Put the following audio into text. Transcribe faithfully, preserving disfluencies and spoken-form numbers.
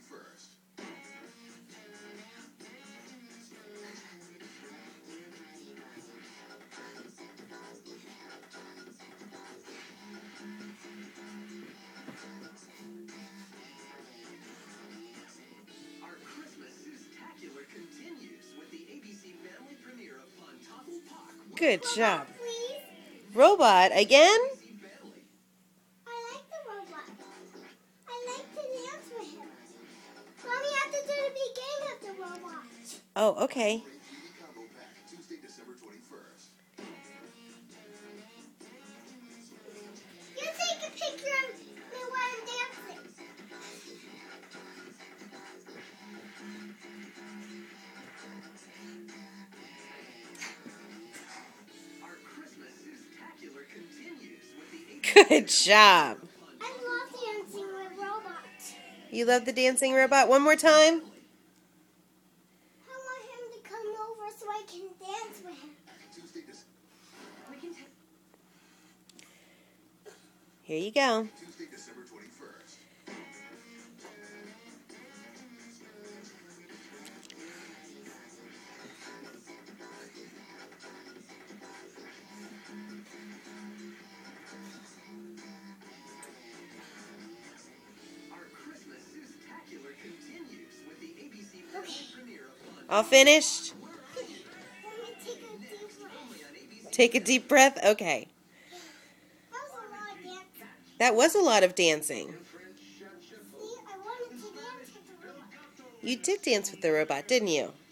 Good job. Robot again? I like the robot. I like to dance with him. Mommy, I have to do the beginning of the robot. Oh, okay. You take a picture of me while I'm dancing. Good job. I love dancing with robots. You love the dancing robot? One more time? I want him to come over so I can dance with him. Here you go. All finished? Let me take a deep breath. Take a deep breath? Okay. That was a lot of dancing. That was a lot of dancing. See, I wanted to dance with the robot. You did dance with the robot, didn't you?